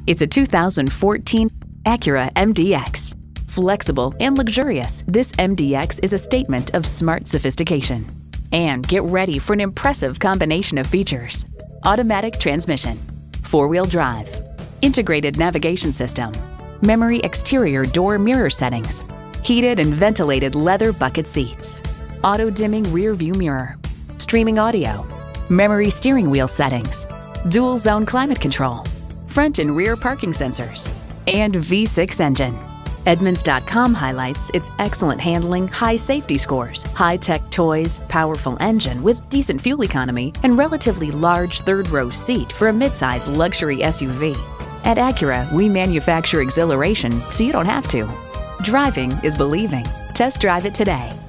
It's a 2014 Acura MDX. Flexible and luxurious, this MDX is a statement of smart sophistication. And get ready for an impressive combination of features: automatic transmission, four-wheel drive, integrated navigation system, memory exterior door mirror settings, heated and ventilated leather bucket seats, auto-dimming rear view mirror, streaming audio, memory steering wheel settings, dual zone climate control, front and rear parking sensors, and V6 engine. Edmunds.com highlights its excellent handling, high safety scores, high-tech toys, powerful engine with decent fuel economy, and relatively large third-row seat for a midsize luxury SUV. At Acura, we manufacture exhilaration so you don't have to. Driving is believing. Test drive it today.